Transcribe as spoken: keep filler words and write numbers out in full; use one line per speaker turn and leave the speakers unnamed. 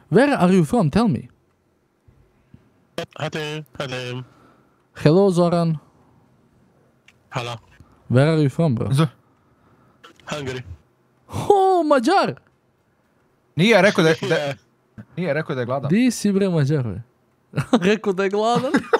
Where are you from? Tell me.
Hello, hello.
Hello, Zoran.
Hello.
Where are you from, bro?
Z-
Hungary.
Oh, Mađar!
Nije rekao da je, da, nije rekao da je gladan.
Di si bre Mađar, bre? Rekao da je gladan.